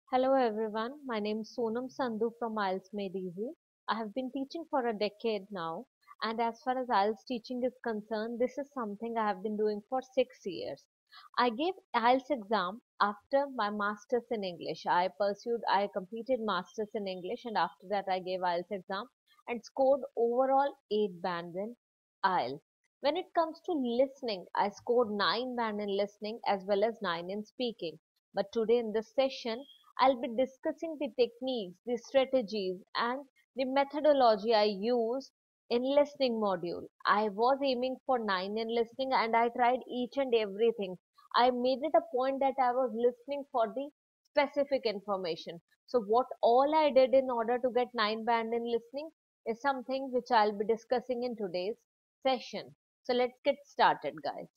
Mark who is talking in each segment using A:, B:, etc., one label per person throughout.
A: Hello everyone, my name is Sonam Sandhu from IELTS Made Easy. I have been teaching for a decade now, and as far as IELTS teaching is concerned, this is something I have been doing for 6 years. I gave IELTS exam after my masters in English. I completed masters in English, and after that I gave IELTS exam and scored overall 8 bands in IELTS. When it comes to listening, I scored 9 band in listening as well as 9 in speaking. But today in this session, I'll be discussing the techniques, the strategies, and the methodology I used in listening module. I was aiming for 9 in listening and I tried each and everything. I made it a point that I was listening for the specific information. So what all I did in order to get 9 band in listening is something which I'll be discussing in today's session. So let's get started, guys.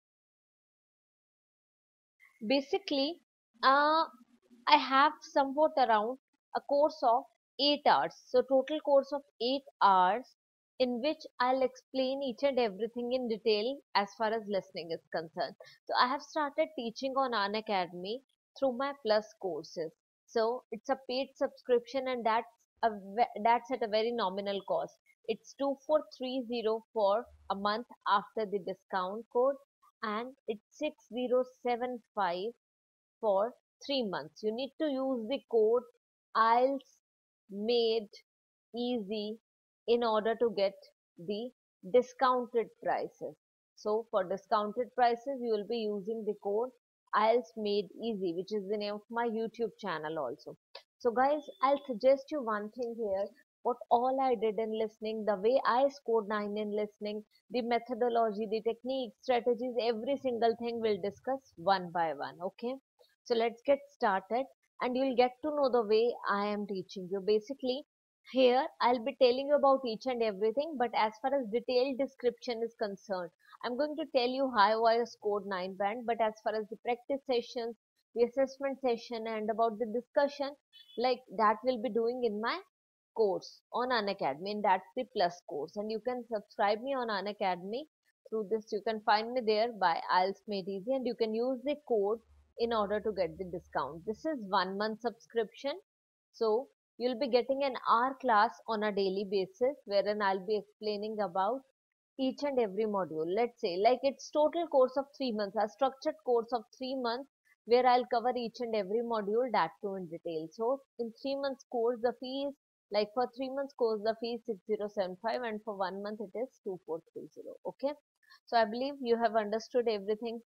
A: Basically, uh, I have somewhat around a course of 8 hours. So total course of 8 hours in which I'll explain each and everything in detail as far as listening is concerned. So I have started teaching on Unacademy through my Plus courses. So it's a paid subscription and that's at a very nominal cost. It's 2430 for a month after the discount code, and it's 6075 for 3 months. You need to use the code IELTS made easy in order to get the discounted prices. So for discounted prices, you will be using the code IELTS made easy, which is the name of my YouTube channel also. So guys, I'll suggest you one thing here. What all I did in listening, the way I scored 9 in listening, the methodology, the techniques, strategies, every single thing we'll discuss one by one. Okay. So let's get started and you'll get to know the way I am teaching you. Basically, here I'll be telling you about each and everything, but as far as detailed description is concerned, I'm going to tell you how I scored 9 band, but as far as the practice sessions, the assessment session and about the discussion, like that will be doing in my course on Unacademy, and that's the Plus course. And you can subscribe me on Unacademy through this. You can find me there by IELTS Made Easy, and you can use the code in order to get the discount. This is 1 month subscription. So you'll be getting an hour class on a daily basis wherein I'll be explaining about each and every module. Let's say like it's total course of 3 months, a structured course of 3 months where I'll cover each and every module, that too in detail. So in 3 months course, the fee is like for 3 months course, the fee is 6075 and for 1 month it is 2430. Okay. So I believe you have understood everything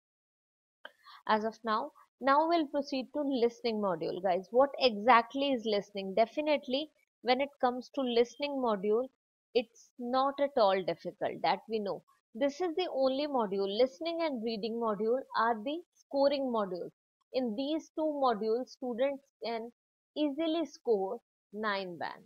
A: as of now. Now we'll proceed to listening module, guys. What exactly is listening? Definitely, when it comes to listening module, it's not at all difficult, that we know. This is the only module. Listening and reading module are the scoring modules. In these two modules, students can easily score 9 band.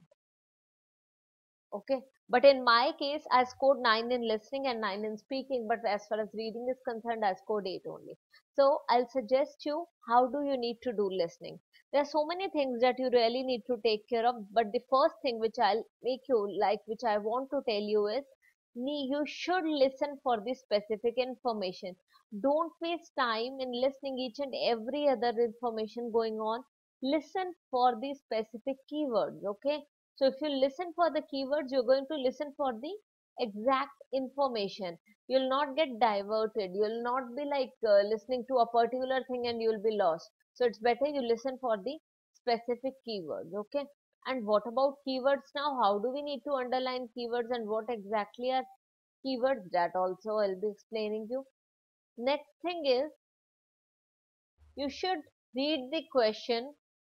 A: Okay, but in my case, I scored 9 in listening and 9 in speaking, but as far as reading is concerned, I scored 8 only. So I'll suggest you how do you need to do listening. There are so many things that you really need to take care of, but the first thing which I'll make you like, which I want to tell you is you should listen for the specific information. Don't waste time in listening each and every other information going on. Listen for the specific keywords. Okay, so if you listen for the keywords, you're going to listen for the exact information. You'll not get diverted. You'll not be like listening to a particular thing and you'll be lost. So it's better you listen for the specific keywords. Okay. And what about keywords now? How do we need to underline keywords and what exactly are keywords? That also I'll be explaining you. Next thing is you should read the question,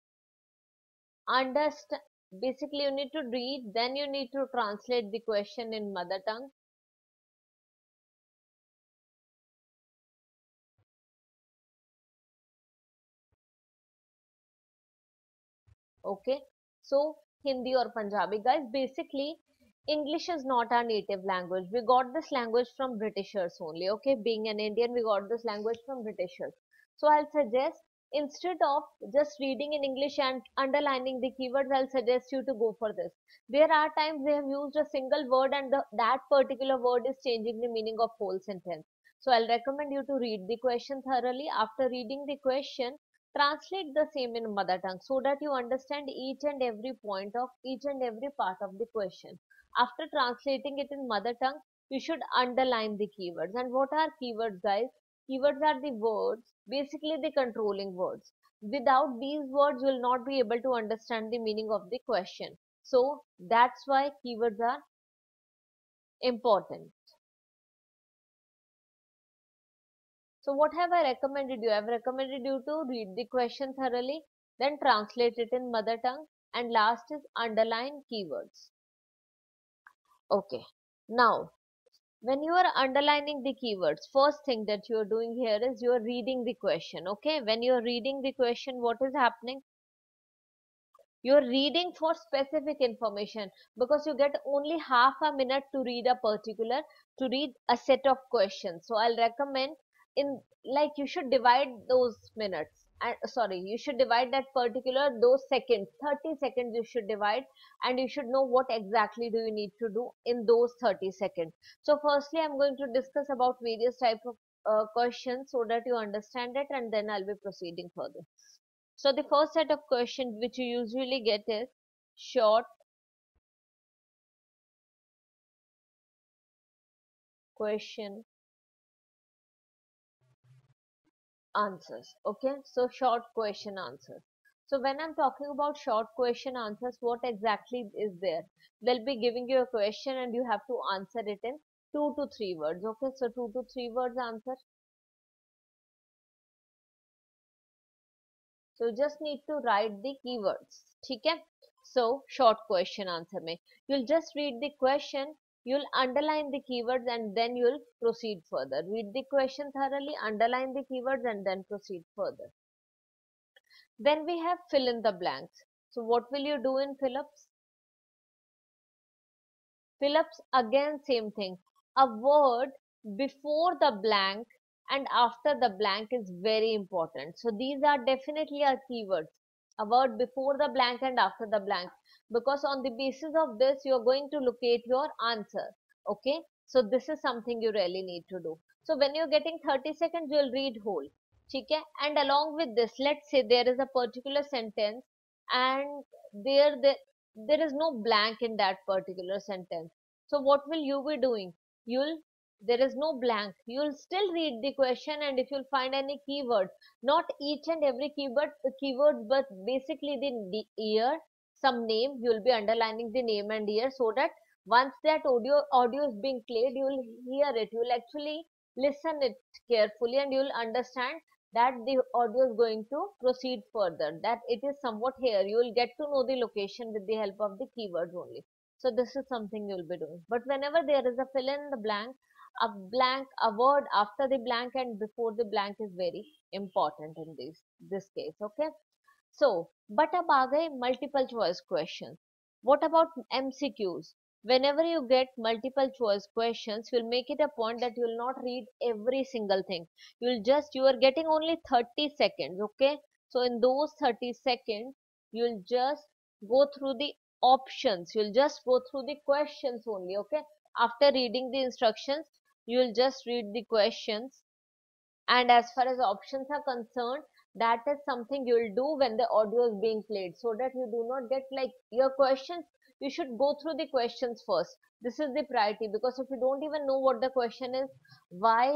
A: understand. Basically you need to read, then you need to translate the question in mother tongue. Okay, so Hindi or Punjabi, guys. Basically English is not our native language. We got this language from Britishers only. Okay, being an Indian, we got this language from Britishers. So I'll suggest, instead of just reading in English and underlining the keywords, I'll suggest you to go for this. There are times they have used a single word and that particular word is changing the meaning of whole sentence. So I'll recommend you to read the question thoroughly. After reading the question, translate the same in mother tongue so that you understand each and every point of each and every part of the question. After translating it in mother tongue, you should underline the keywords. And what are keywords, guys? Keywords are the words, basically the controlling words. Without these words, you will not be able to understand the meaning of the question. So that's why keywords are important. So what have I recommended you? I've recommended you to read the question thoroughly, then translate it in mother tongue, and last is underline keywords. Okay. Now, when you are underlining the keywords, first thing that you are doing here is you are reading the question. Okay. When you are reading the question, what is happening? You're reading for specific information because you get only half a minute to read to read a set of questions. So I'll recommend in, like, you should divide those minutes, and sorry, you should divide that particular those seconds, 30 seconds you should divide, and you should know what exactly do you need to do in those 30 seconds. So firstly, I'm going to discuss about various type of questions so that you understand it, and then I'll be proceeding further. So the first set of questions which you usually get is short question answers. Okay, so short question answers. So when I'm talking about short question answers, what exactly is there? They'll be giving you a question and you have to answer it in 2 to 3 words. Okay, so 2 to 3 words answer. So you just need to write the keywords. ठीक है? So short question answer में you'll just read the question, you'll underline the keywords, and then you'll proceed further. Read the question thoroughly, underline the keywords, and then proceed further. Then we have fill in the blanks. So what will you do in fill-ups? Fill-ups, again same thing. A word before the blank and after the blank is very important. So these are definitely our keywords. A word before the blank and after the blank, because on the basis of this you are going to locate your answer. Okay, so this is something you really need to do. So when you're getting 30 seconds, you'll read whole. Okay, and along with this, let's say there is a particular sentence and there is no blank in that particular sentence. So what will you be doing? You'll There is no blank. You'll still read the question, and if you'll find any keyword, not each and every keyword, but basically the year, some name, you'll be underlining the name and year, so that once that audio is being played, you'll hear it. You'll actually listen it carefully, and you'll understand that the audio is going to proceed further, that it is somewhat here. You will get to know the location with the help of the keywords only. So this is something you'll be doing. But whenever there is a fill in the blank, a word after the blank and before the blank is very important in this case. Okay. So, but अब आ गए multiple choice questions. What about MCQs? Whenever you get multiple choice questions, you'll make it a point that you'll not read every single thing. You are getting only 30 seconds, okay? So in those 30 seconds, you'll just go through the options. You'll just go through the questions only, okay? After reading the instructions, you'll just read the questions, and as far as options are concerned, that is something you will do when the audio is being played, so that you do not get like your questions. You should go through the questions first. This is the priority, because if you don't even know what the question is, why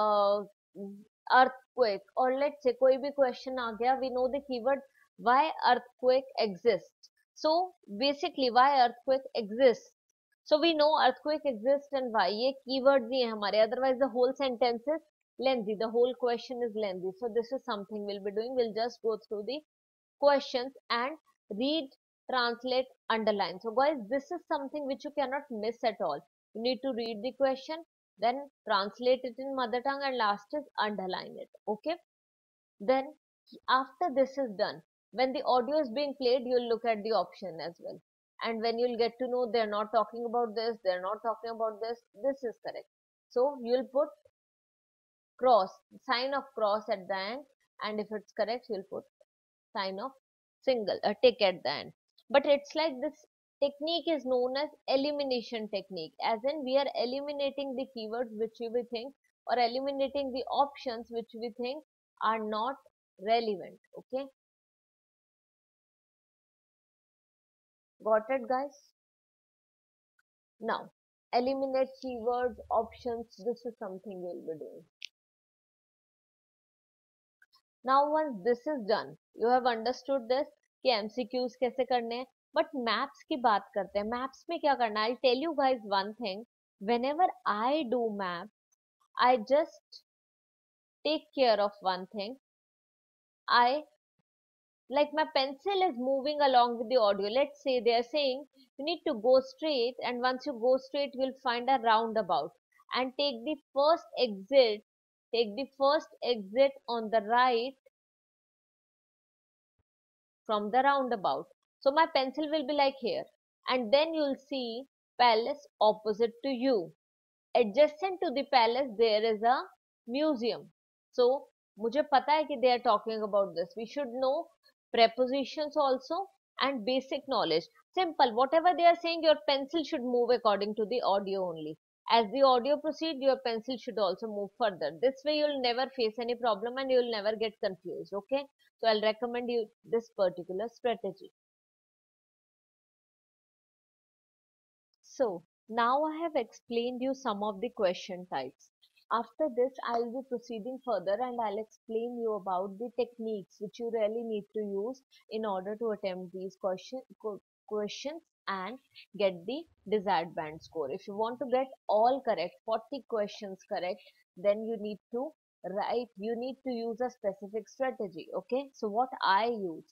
A: earthquake, or let's say koi bhi question aa gaya, we know the keyword why earthquake exists. So basically, why earthquake exists, so we know earthquake exists and why. ये keywords ही है हमारे, otherwise the whole sentence is lengthy, the whole question is lengthy. So this is something we'll be doing. We'll just go through the questions and read, translate, underline. So guys, this is something which you cannot miss at all. You need to read the question, then translate it in mother tongue, and last is underline it. Okay, then after this is done, when the audio is being played, you'll look at the option as well, and when you'll get to know they're not talking about this, they're not talking about this is correct. So you'll put cross, sign of cross at the end, and if it's correct, you'll put sign of single, a tick at the end. But it's like this technique is known as elimination technique, as in we are eliminating the keywords which we think, or eliminating the options which we think are not relevant. Okay, got it, guys? Now, eliminate keywords, options. This is something you'll be doing. Now, once this is done, you have understood this कि MCQs कैसे करने हैं. But maps की बात करते हैं. Maps में क्या करना है? I'll tell you guys one thing. Whenever I do maps, I just take care of one thing. I like my pencil is moving along with the audio. Let's say they are saying you need to go straight, and once you go straight, you'll find a roundabout and take the first exit. Take the first exit on the right from the roundabout. So my pencil will be like here, and then you'll see palace opposite to you. Adjacent to the palace there is a museum. So मुझे पता है कि they are talking about this. We should know prepositions also and basic knowledge. Simple. Whatever they are saying, your pencil should move according to the audio only. As the audio proceed, your pencil should also move further. This way you'll never face any problem and you'll never get confused. Okay. So I'll recommend you this particular strategy. So now I have explained you some of the question types. After this, I'll be proceeding further and I'll explain you about the techniques which you really need to use in order to attempt these questions and get the desired band score. If you want to get all correct, 40 questions correct, then you need to you need to use a specific strategy. Okay, so what I use.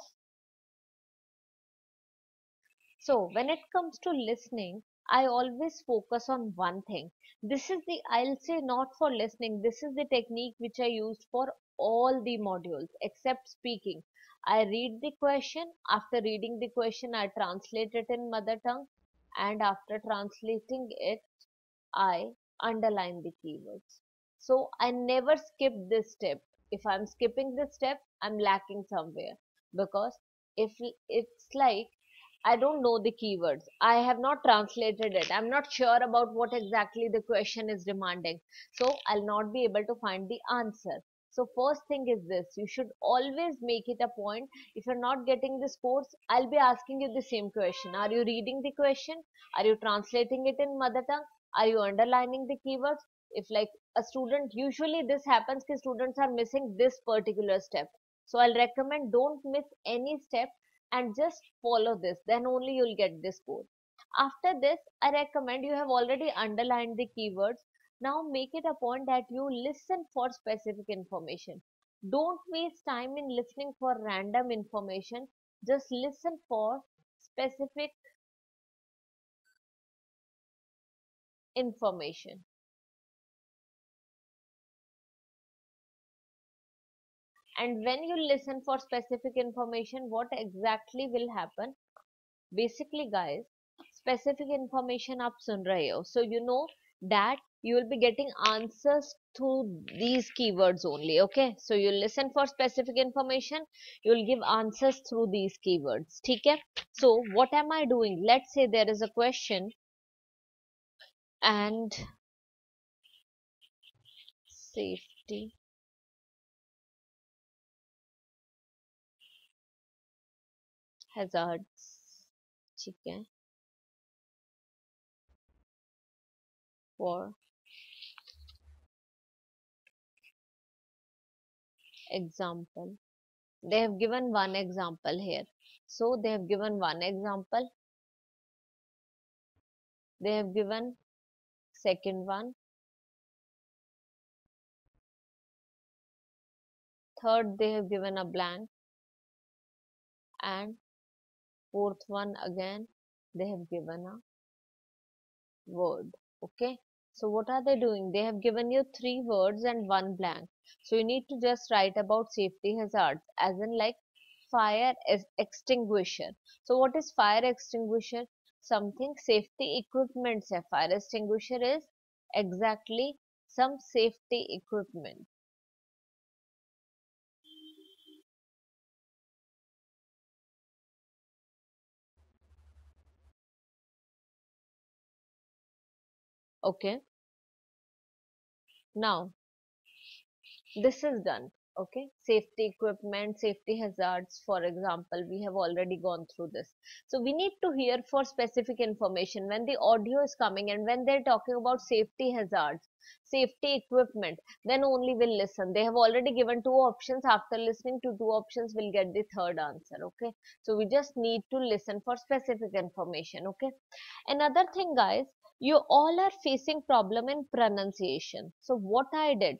A: So when it comes to listening, I always focus on one thing. This is the, I'll say not for listening, this is the technique which I used for all the modules except speaking. I read the question. After reading the question, I translate it in mother tongue. And after translating it, I underline the keywords. So I never skip this step. If I'm skipping this step, I'm lacking somewhere. Because if it's like I don't know the keywords. I have not translated it. I'm not sure about what exactly the question is demanding. So I'll not be able to find the answer. So first thing is this. You should always make it a point. If you're not getting this course, I'll be asking you the same question. Are you reading the question? Are you translating it in mother tongue? Are you underlining the keywords? If like a student, usually this happens because students are missing this particular step. So I'll recommend don't miss any step and just follow this, then only you'll get this score. After this, I recommend you have already underlined the keywords. Now make it a point that you listen for specific information. Don't waste time in listening for random information. Just listen for specific information. And when you listen for specific information, what exactly will happen? Basically guys, specific information आप सुन रहे हो, so you know that you will be getting answers through these keywords only. Okay, so you listen for specific information, you will give answers through these keywords. ठीक है? So what am I doing? Let's say there is a question and safety hazards. ठीक है? For example, they have given one example here. So they have given one example, they have given second one, third they have given a blank, and fourth one again they have given a word. Okay, so what are they doing? They have given you three words and one blank, so you need to just write about safety hazards, as in like fire extinguisher. So what is fire extinguisher? Something safety equipment se fire extinguisher is exactly some safety equipment. Okay, now this is done. Okay, safety equipment, safety hazards, for example, we have already gone through this. So we need to hear for specific information when the audio is coming, and when they're talking about safety hazards, safety equipment, then only we'll listen. They have already given two options. After listening to two options, we'll get the third answer. Okay, so we just need to listen for specific information. Okay, another thing, guys, you all are facing problem in pronunciation. So what I did,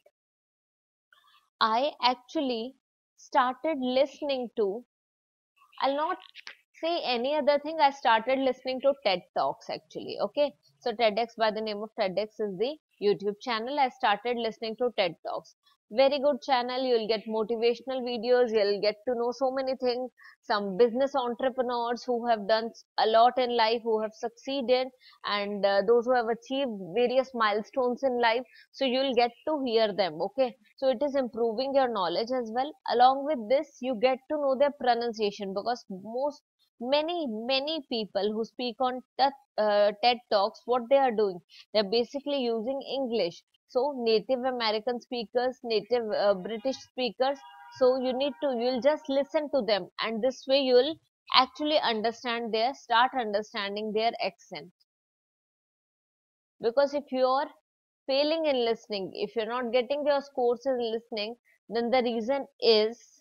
A: I actually started listening to, I'll not say any other thing. I started listening to TED Talks actually. Okay. So TEDx, by the name of TEDx, is the YouTube channel. I started listening to TED Talks. Very good channel. You'll get motivational videos. You'll get to know so many things. Some business entrepreneurs who have done a lot in life, who have succeeded, and those who have achieved various milestones in life. So you'll get to hear them. Okay. So it is improving your knowledge as well. Along with this, you get to know their pronunciation, because many people who speak on TED Talks, what they are doing, they're basically using English. So Native American speakers, native British speakers, so you'll just listen to them, and this way you'll actually start understanding their accent. Because if you're failing in listening, if you're not getting your scores in listening, then the reason is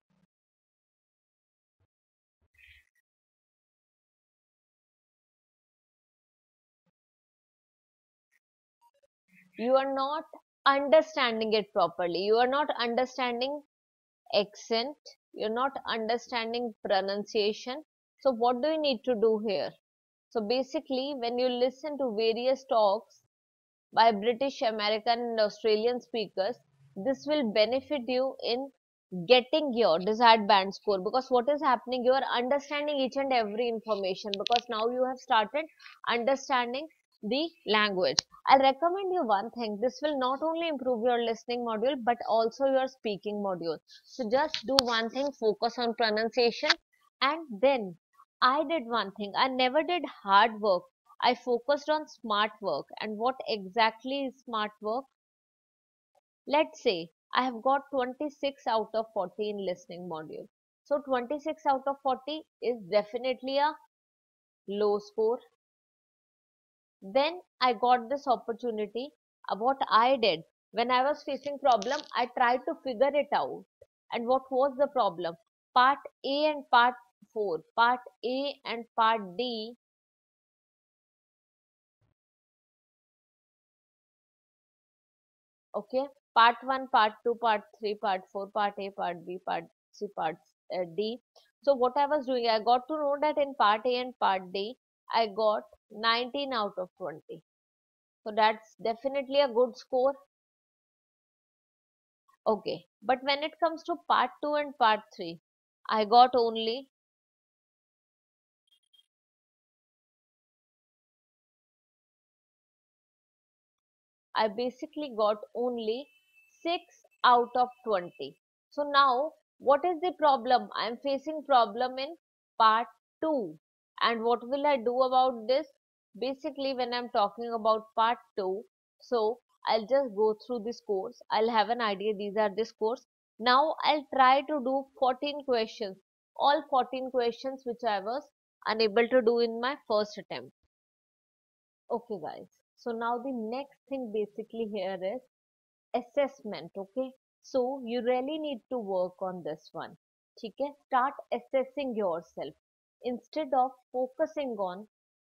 A: you are not understanding it properly. You are not understanding accent, you're not understanding pronunciation. So what do you need to do here? So basically, when you listen to various talks by British, American, and Australian speakers, this will benefit you in getting your desired band score. Because what is happening, you are understanding each and every information, because now you have started understanding the language. I'll recommend you one thing. This will not only improve your listening module but also your speaking module. So just do one thing, focus on pronunciation. And then I did one thing. I never did hard work. I focused on smart work. And what exactly is smart work? Let's say I have got 26 out of 40 in listening module. So 26 out of 40 is definitely a low score. Then I got this opportunity. What I did, when I was facing problem, I tried to figure it out. And what was the problem? Part A and part 4, part A and part D. Okay, part 1, part 2, part 3, part 4, part A, part B, part C, part D. So what I was doing, I got to know that in part A and part D, I got 19 out of 20. So that's definitely a good score. Okay, but when it comes to part 2 and part 3, I got only, I basically got only 6 out of 20. So now, what is the problem? I am facing problem in part 2. And what will I do about this? Basically, when I'm talking about part 2, so I'll just go through this course. I'll have an idea. These are the scores. Now I'll try to do 14 questions. All 14 questions which I was unable to do in my first attempt. Okay, guys. So now the next thing basically here is assessment. Okay, so you really need to work on this one. Okay, start assessing yourself instead of focusing on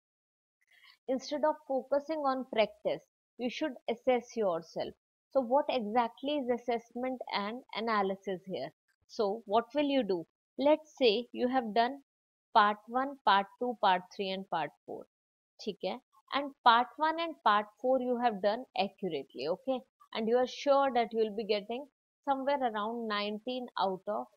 A: practice. You should assess yourself. So what exactly is assessment and analysis here? So what will you do? Let's say you have done part 1, part 2, part 3, and part 4. ठीक है, and part 1 and part 4 you have done accurately. Okay, and you are sure that you will be getting somewhere around 19 out of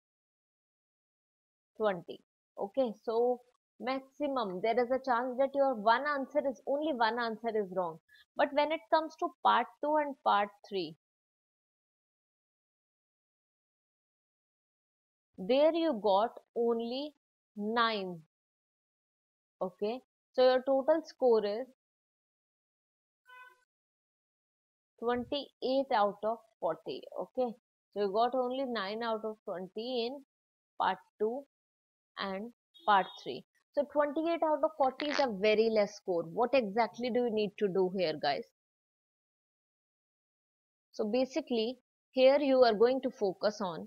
A: 20. Okay, so maximum there is a chance that your only one answer is wrong. But when it comes to part 2 and part 3, there you got only 9. Okay, so your total score is 28 out of 40. Okay, So you got only 9 out of 20 in part 2 and part 3. So 28 out of 40 is a very less score. What exactly do you need to do here, guys? So basically, here you are going to focus on,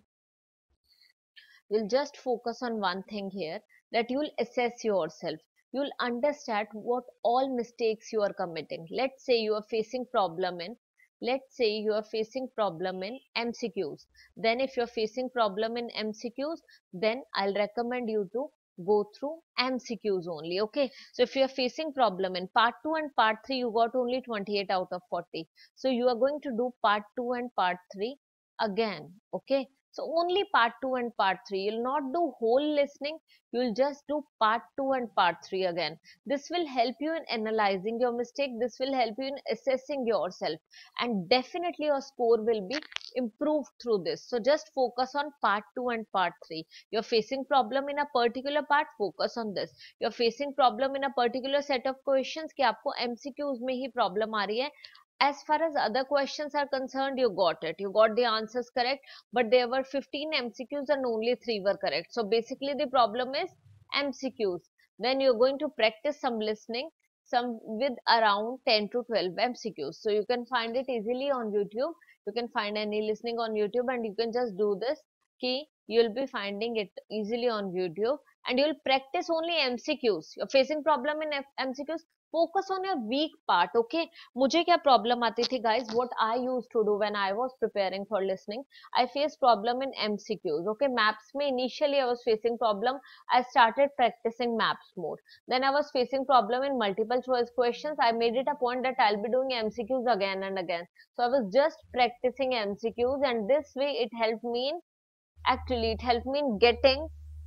A: you'll just focus on one thing here, that you'll assess yourself. You'll understand what all mistakes you are committing. Let's say you are facing problem in, let's say you are facing problem in MCQs. Then if you're facing problem in MCQs, then I'll recommend you to go through MCQs only. Okay, so if you are facing problem in part 2 and part 3, you got only 28 out of 40. So you are going to do part 2 and part 3 again. Okay, so only part 2 and part 3. You'll not do whole listening. You'll just do part 2 and part 3 again. This will help you in analyzing your mistake. This will help you in assessing yourself. And definitely your score will be improved through this. So just focus on part 2 and part 3. You're facing problem in a particular part, focus on this. You're facing problem in a particular set of questions कि आपको MCQs में ही problem आ रही है. As far as other questions are concerned, you got it. You got the answers correct, but there were 15 MCQs and only 3 were correct. So basically the problem is MCQs. Then you're going to practice some listening, some with around 10 to 12 MCQs. So you can find it easily on YouTube. You can find any listening on YouTube and you can just do this. Key, you'll be finding it easily on YouTube and you'll practice only MCQs. You're facing problem in MCQs. Focus on your weak part. Okay, मुझे क्या problem आती थी guys, what I used to do when I was preparing for listening, I face problem in MCQs. Okay, maps में initially I was facing problem, I started practising maps more. Then I was facing problem in multiple choice questions. I made it a point that I will be doing MCQs again and again. So I was just practising MCQs and this way it helped me in, actually it helped me in getting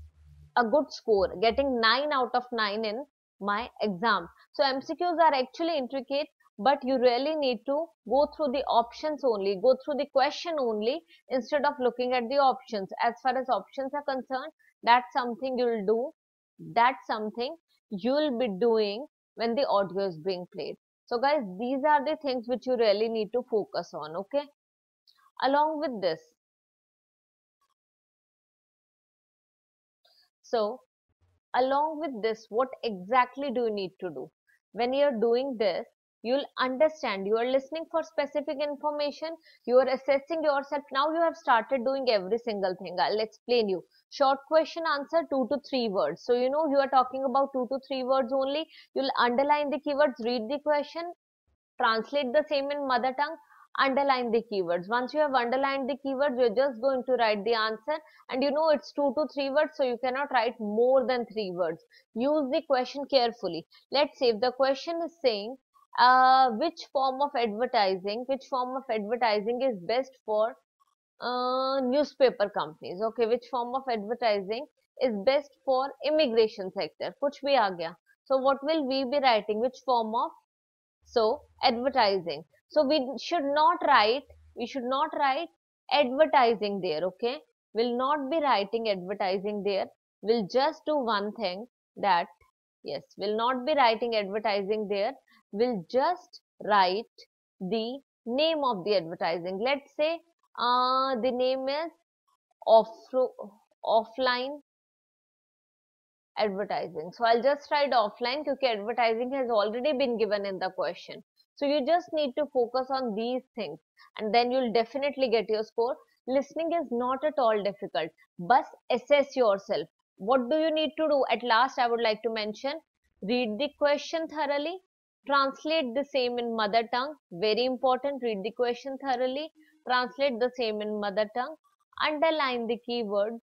A: a good score, getting 9 out of 9 in my exam. So MCQs are actually intricate, but you really need to go through the options only, go through the question only instead of looking at the options. As far as options are concerned, that's something you'll do, that's something you'll be doing when the audio is being played. So guys, these are the things which you really need to focus on. Okay, along with this, so along with this, what exactly do you need to do? When you're doing this, you'll understand, you are listening for specific information, you are assessing yourself. Now you have started doing every single thing. I'll explain you. Short question answer, 2 to 3 words. So you know you are talking about 2 to 3 words only. You'll underline the keywords, read the question, translate the same in mother tongue, underline the keywords. Once you have underlined the keywords, you're just going to write the answer, and you know it's 2 to 3 words, so you cannot write more than 3 words. Use the question carefully. Let's say if the question is saying which form of advertising is best for newspaper companies. Okay, which form of advertising is best for immigration sector, kuch bhi aa gaya. So what will we be writing? Which form of, so advertising. So we should not write advertising there. Okay, we'll not be writing advertising there. We'll just do one thing, that yes, we'll not be writing advertising there. We'll just write the name of the advertising. Let's say the name is off offline advertising. So I'll just write offline because advertising has already been given in the question. So you just need to focus on these things and then you'll definitely get your score. Listening is not at all difficult. But assess yourself. What do you need to do? At last, I would like to mention, read the question thoroughly, translate the same in mother tongue. Very important. Read the question thoroughly, translate the same in mother tongue, underline the keywords.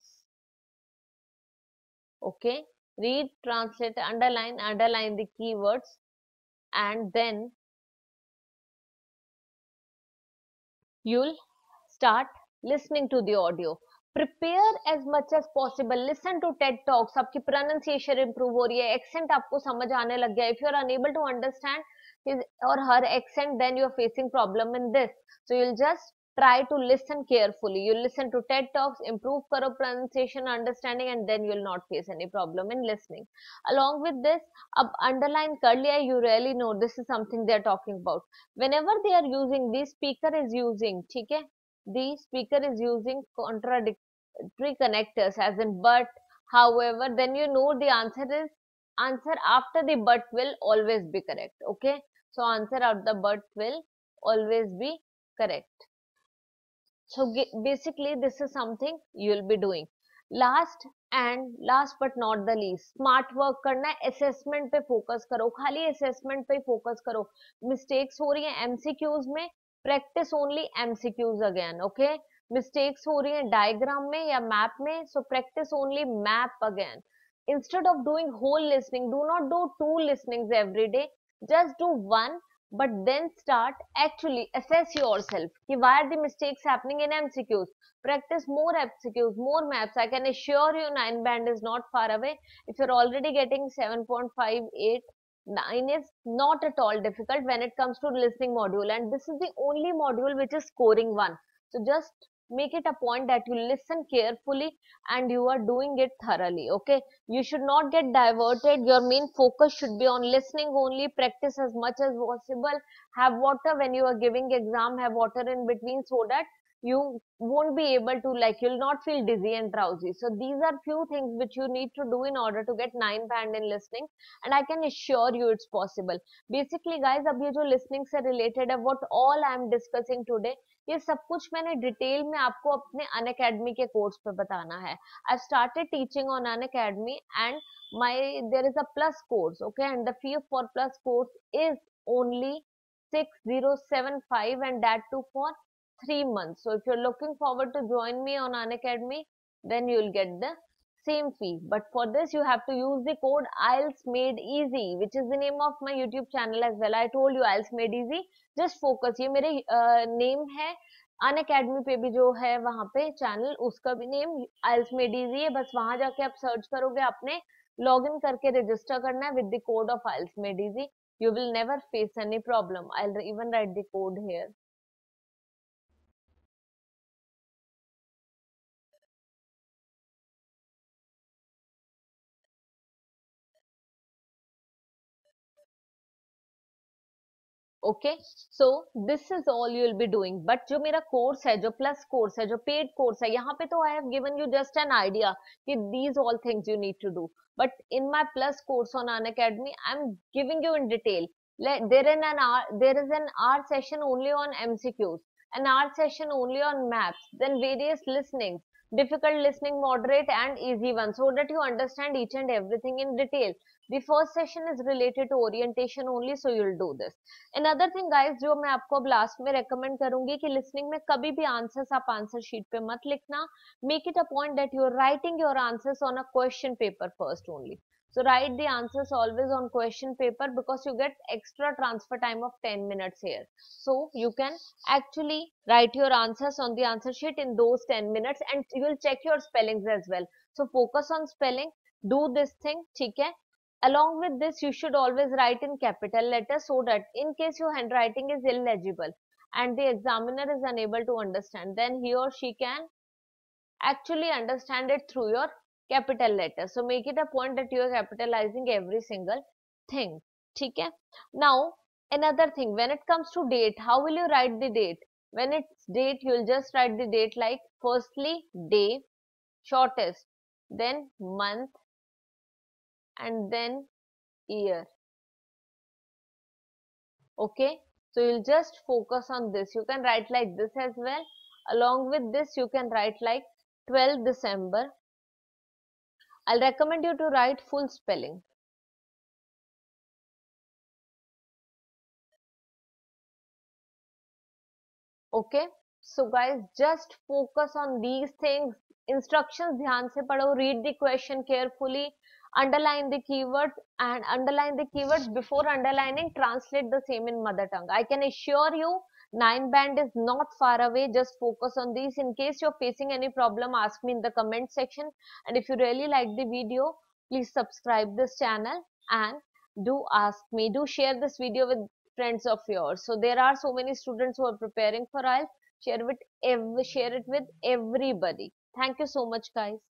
A: Okay, read, translate, underline the keywords, and then you'll start listening to the audio. Prepare as much as possible. Listen to TED Talks. आपकी pronunciation improve हो रही है, accent आपको समझ आने लग गया. If you are unable to understand his or her accent, then you are facing problem in this. So you'll just try to listen carefully. You listen to TED Talks, improve karo pronunciation, understanding, and then you'll not face any problem in listening. Along with this, अब underline कर लिया, you really know this is something they are talking about. Whenever they are using, the speaker is using, ठीक है? the speaker is using contradictory connectors as in but, however, then you know the answer after the but will always be correct. Okay, so answer after the but will always be correct. So basically this is something you will be doing. Last and last but not the least, smart work करना है, assessment पे focus करो, खाली assessment पे focus करो. Mistakes हो रही है एमसीक्यूज में, practice only MCQs again. Okay, mistakes हो रही है डायग्राम में या मैप में, so practice only map again. Instead of doing whole listening, do not do 2 listenings every day, just do one, but then start actually assess yourself ki why are the mistakes happening in MCQs. Practice more MCQs, more maps. I can assure you 9 band is not far away. If you're already getting 7.58, 9 is not at all difficult when it comes to listening module, and this is the only module which is scoring 1. So just make it a point that you listen carefully and you are doing it thoroughly. Okay, you should not get diverted. Your main focus should be on listening only. Practice as much as possible. Have water when you are giving exam, have water in between so that you won't be able to, like, you'll not feel dizzy and drowsy. So these are few things which you need to do in order to get 9 band in listening, and I can assure you it's possible. Basically guys, अब ये जो listening से related है, what all I am discussing today, ये सब कुछ मैंने detail में आपको अपने अनअकैडमी के कोर्स पे बताना है. I started teaching on Unacademy and my there is a plus course. Okay, and the fee for plus course is only 6075 and that too for 3 months. So if you're looking forward to join me on Unacademy, then you'll get the same fee. But for this you have to use the code IELTS made easy, which is the name of my YouTube channel as well. I told you IELTS made easy. Just focus, ये मेरे name है. Unacademy पे भी जो है वहां पे channel, उसका भी नेम आइल्स मेड इजी है. बस वहां जाके आप सर्च करोगे, आपने लॉग इन करके रजिस्टर करना है with the code of IELTS made easy. You will never face any problem. I will even write the code here. Okay, so this is all you will be doing. But जो मेरा course है, जो plus course है, जो paid course है, यहाँ पे तो I have given you just an idea कि these all things you need to do. But in my plus course on Unacademy I am giving you in detail. There is an hour session only on MCQs, an hour session only on maps, then various listenings, difficult listening, moderate and easy ones, so that you understand each and everything in detail. The first session is related to orientation only, so you'll do this. Another thing guys, जो मैं आपको अब last में recommend करूंगी कि listening में कभी भी आंसर्स आप आंसर शीट पे मत लिखना. Make it a point that you are writing your answers on a question paper first only. So write the answers always on question paper, because you get extra transfer time of 10 minutes here. So you can actually write your answers on the answer sheet in those 10 minutes, and you will check your spellings as well. So focus on spelling, do this thing, ठीक है. Along with this, you should always write in capital letters, so that in case your handwriting is illegible and the examiner is unable to understand, then he or she can actually understand it through your capital letters. So make it a point that you are capitalizing every single thing. ठीक है. Now another thing, when it comes to date, how will you write the date? When it's date, you will just write the date like firstly day, shortest, then month, and then year. Okay, so you'll just focus on this. You can write like this as well. Along with this, you can write like 12 December. I'll recommend you to write full spelling. Okay, so guys, just focus on these things. Instructions ध्यान से पढ़ो, read the question carefully, underline the keywords, and underline the keywords. Before underlining, translate the same in mother tongue. I can assure you 9 band is not far away. Just focus on these. In case you're facing any problem, ask me in the comment section. And if you really like the video, please subscribe this channel and do ask me. Do share this video with friends of yours. So there are so many students who are preparing for IELTS. Share it with everybody. Thank you so much guys.